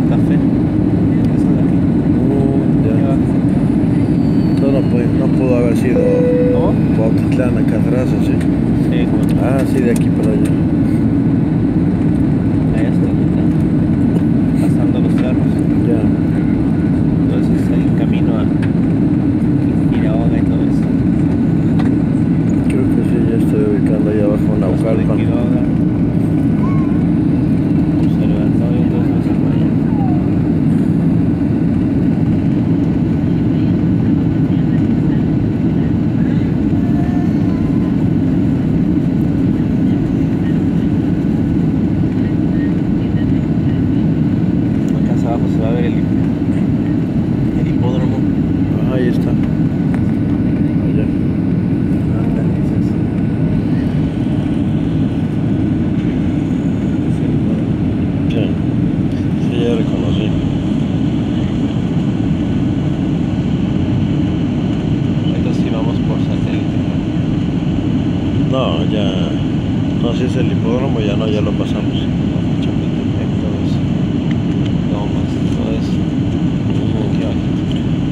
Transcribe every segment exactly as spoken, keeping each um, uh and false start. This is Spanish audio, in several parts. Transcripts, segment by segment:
café. Eso de aquí. Uh, Aquí ya. abajo. Todo no, puede- no pudo haber sido ¿Cómo? Cuautitlán acá atrás, ¿o sí? Sí, como Ah, sí, de aquí para allá. allá estoy ahorita, pasando los cerros. Ya. Entonces es el camino a Quiroga y todo eso. Creo que sí, ya estoy ubicando ahí abajo en Paso de Naucalpan. Quiroga, observatorio, entonces vamos a mañana. Acá abajo se va a ver el, el hipódromo. Ah, ahí está. Allá. Ándale, dices. Es el hipódromo. Sí. Sí, ya reconocí. Entonces sí vamos por satélite, ¿no? No, ya. No, si es el hipódromo, ya no, ya lo pasamos. Chapultepec, todo eso. Lomas, todo eso. Aquí abajito.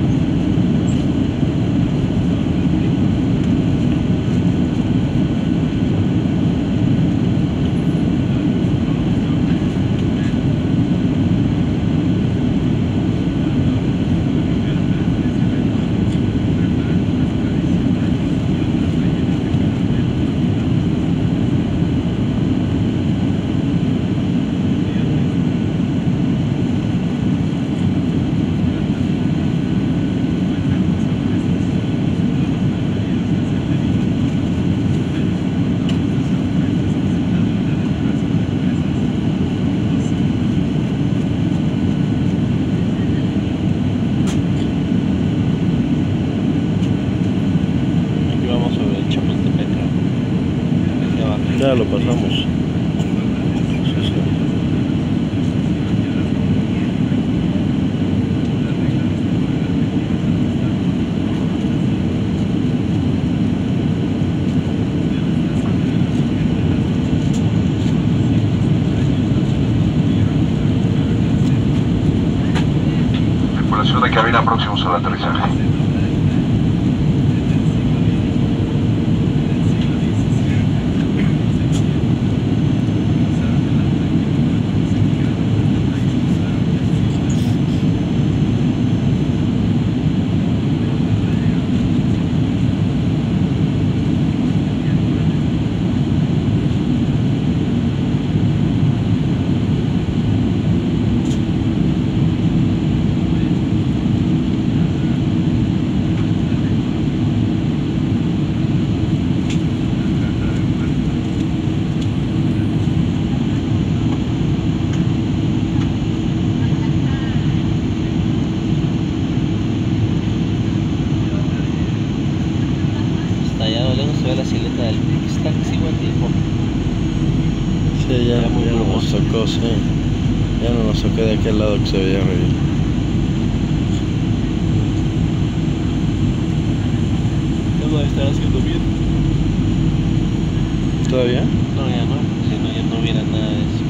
Aquí vamos sobre el Chapultepec, ¿no? Aquí abajo. Ya lo pasamos. Sí, sí. Tripulación de cabina próximos al aterrizaje. Hasta allá a lo lejos se ve la silueta del Está que sigue el tiempo. Sí, ya, Era muy ya no nos brumoso. tocó, sí. Ya no nos tocó de aquel lado que se veía muy bien. Ya no estar haciendo bien. ¿Todavía? No, ya no. Si no, ya no hubiera nada de eso.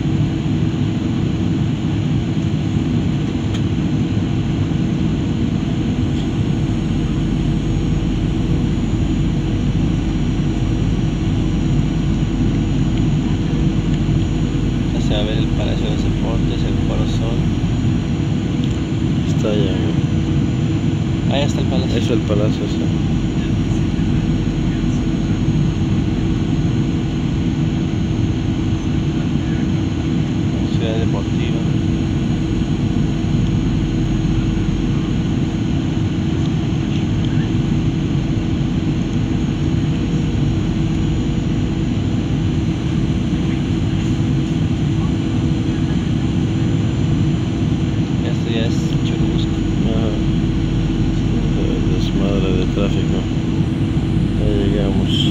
Ya se va a ver el Palacio de los Deportes, el Foro Sol. Está ya. Ahí está el palacio. Eso es el palacio, sí. Ciudad Deportiva. Esto ya es Churubusco. Ajá. Sí, desmadre de tráfico. Ya llegamos.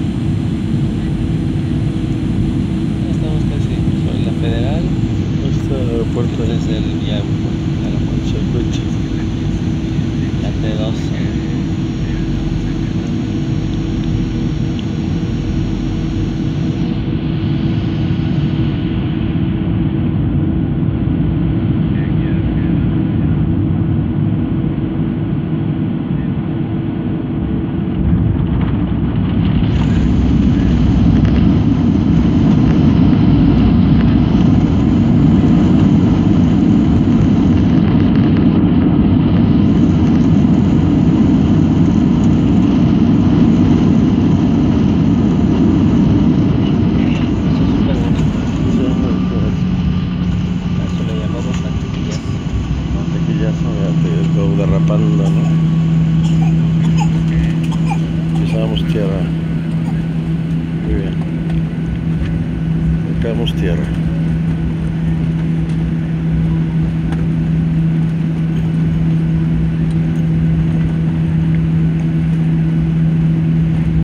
Ya estamos casi sobre la Federal. Este aeropuerto Este es el ya, el circuito. la T doce. tierra.